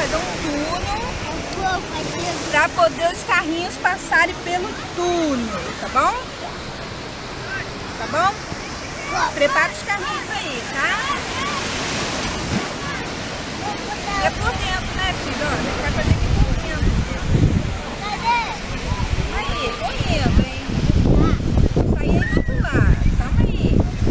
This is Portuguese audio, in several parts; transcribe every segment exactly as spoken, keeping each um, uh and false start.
fazer um túnel para poder os carrinhos passarem pelo túnel, tá bom? Tá bom? Prepara os carrinhos aí, tá? É por dentro, né, filho? Olha, vai fazer aqui por dentro. Aí, correndo, hein? Vou sair aí do outro lado. Calma aí.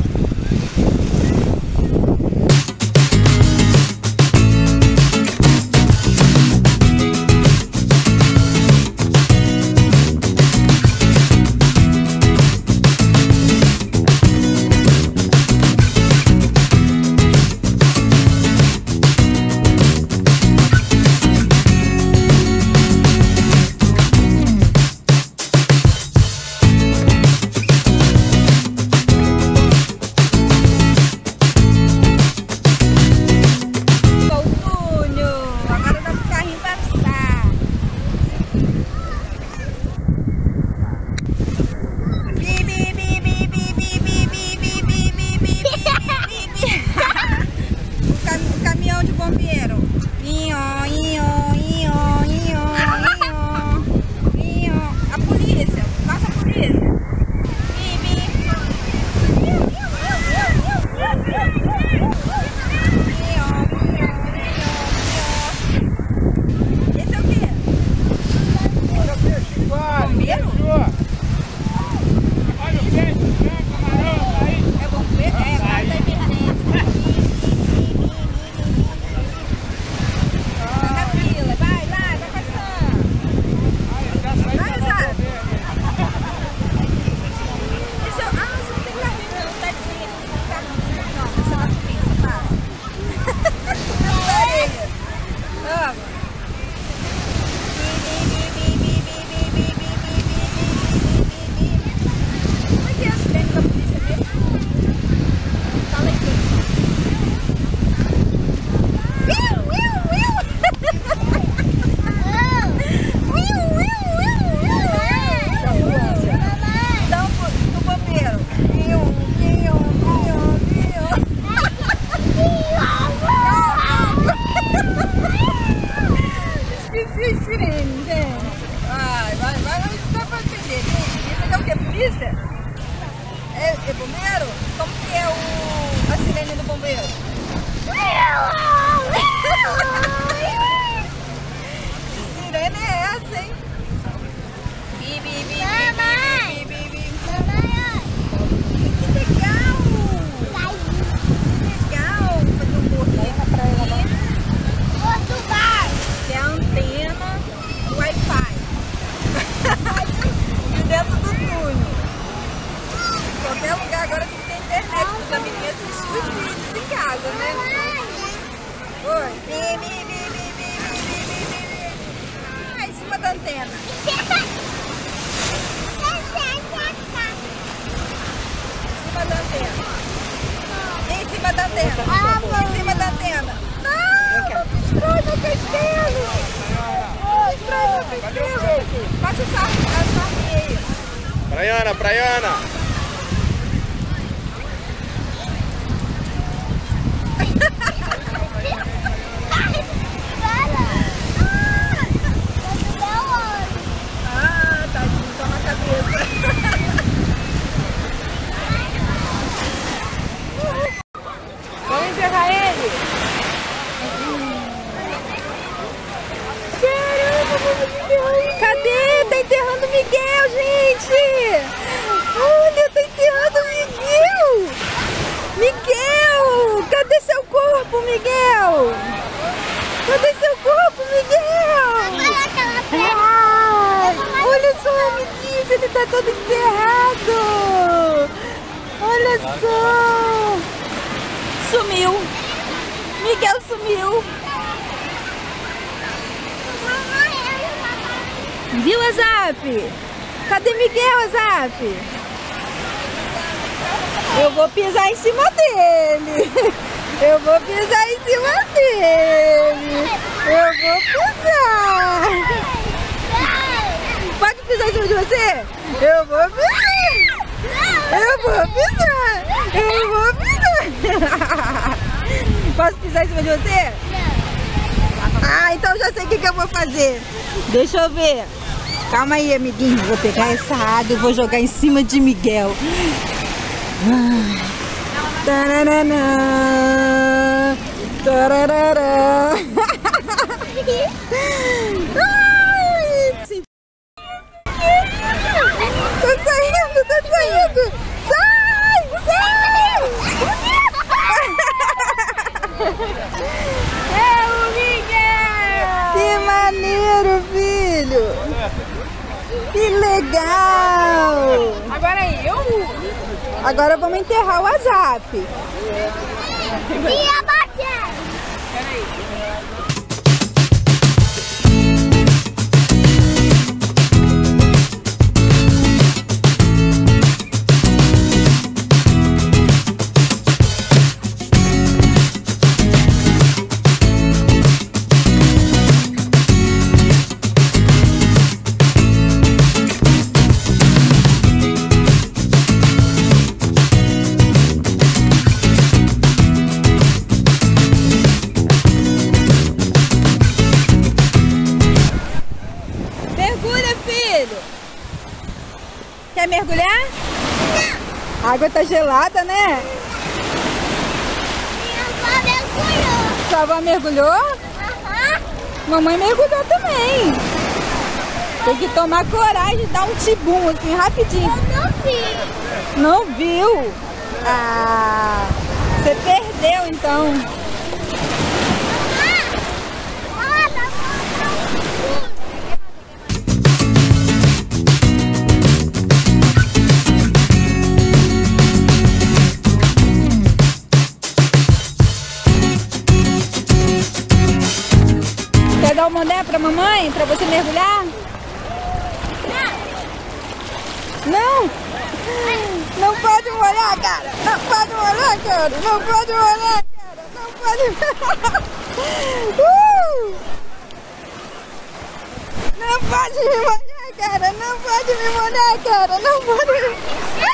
É, é bombeiro? Como que é o, a sirene do bombeiro? Que sirene é essa, hein? Bi, bi, bi, mamãe! Bi, bi, bi, bi. Mamãe! Que legal! Que legal! Fazer um correio aqui. Que é a antena do Wi-Fi. E dentro do túnel. Qualquer lugar agora tem que ter internet para os amiguinhos assistir os vídeos em casa, né? Oi. Bi, bi, bi, bi, bi, bi, bi, bi, bi. Ah, em cima da antena. Em cima da antena. Em cima da antena. Em cima da antena. Não! Destrói meu castelo! Destrói meu castelo! Passa a sarneia. Praiana, Praiana! Ah, tadinho, toma a cabeça. Vamos enterrar ele? Cadê? Tá enterrando o Miguel, gente! Olha, tá enterrando o Miguel! Miguel! Cadê seu corpo, Miguel? Cadê seu corpo, Miguel? Ah, olha só, amiguinhos, ele tá todo enterrado! Olha só! Sumiu! Miguel sumiu! Viu, Asafe? Cadê Miguel, Asafe? Eu vou pisar em cima dele. Eu vou pisar em cima dele. Eu vou pisar. Pode pisar em cima de você? Eu vou pisar. Eu vou pisar. Eu vou pisar. Posso pisar em cima de você? Ah, então já sei o que, que eu vou fazer. Deixa eu ver. Calma aí, amiguinho. Vou pegar essa água e vou jogar em cima de Miguel. Ah. Tararana, tararara. Ai, sim. Tô saindo, tô saindo. Sai, sai. É o Miguel. Que maneiro, filho. Que legal. Agora eu? Agora vamos enterrar o Asafe. E a bater? Peraí. Quer mergulhar? A água tá gelada, né? Sua avó mergulhou? Aham. Mamãe mergulhou também. Tem que tomar coragem e dar um tibum assim, rapidinho. Eu não vi. Não viu? Ah, você perdeu então. Quer dar uma olhada pra mamãe? Pra você mergulhar? Não! Não pode molhar, cara! Não pode molhar, cara! Não pode molhar, cara! Não pode molhar! Uh! Não pode me molhar, cara! Não pode me molhar, cara! Não pode me...